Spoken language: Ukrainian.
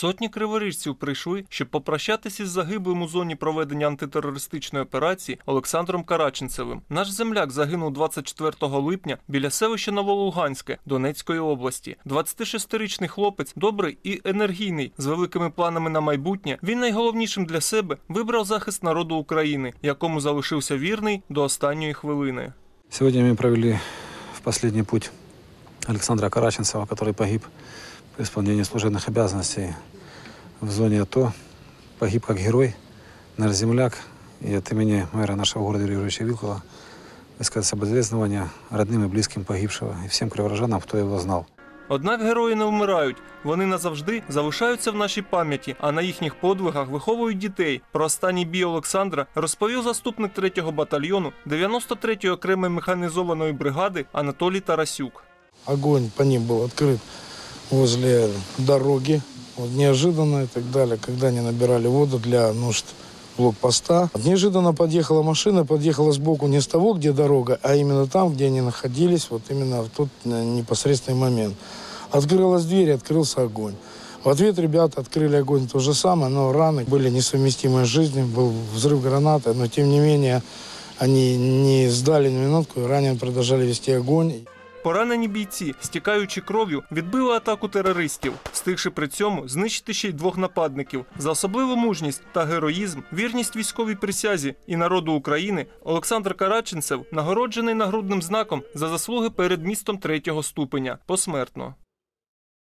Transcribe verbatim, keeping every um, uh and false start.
Сотні криворіжців прийшли, щоб попрощатися із загиблим у зоні проведення антитерористичної операції Олександром Караченцевим. Наш земляк загинув двадцять четвертого липня біля селища Новолуганське Донецької області. двадцятишестирічний хлопець, добрий і енергійний, з великими планами на майбутнє, він найголовнішим для себе вибрав захист народу України, якому залишився вірний до останньої хвилини. Сьогодні ми провели в останній путь Олександра Караченцева, який погиб при исполнении служебных обязанностей в зоне АТО. Погиб как герой, наш земляк. И от имени мэра нашего города Юрия Юрьевича Вилкова высказать соболезнования родным и близким погибшего и всем криворожанам, хто його знав. Однак герої не вмирають. Вони назавжди залишаються в нашій пам'яті, а на їхніх подвигах виховують дітей. Про останній бій Олександра розповів заступник третього батальйону дев'яносто третьої окремої механізованої бригади Анатолій Тарасюк. Огонь по ним был открыт возле дороги, вот, неожиданно и так далее, когда они набирали воду для нужд блокпоста. Неожиданно подъехала машина, подъехала сбоку не с того, где дорога, а именно там, где они находились, вот именно в тот непосредственный момент. Открылась дверь, открылся огонь. В ответ ребята открыли огонь то же самое, но раны были несовместимы с жизнью, был взрыв гранаты, но тем не менее они не сдали ни минутку, и ранее продолжали вести огонь. Поранені бійці, стікаючи кров'ю, відбили атаку терористів, встигши при цьому знищити ще й двох нападників. За особливу мужність та героїзм, вірність військовій присязі і народу України Олександр Караченцев нагороджений нагрудним знаком за заслуги перед містом третього ступеня посмертно.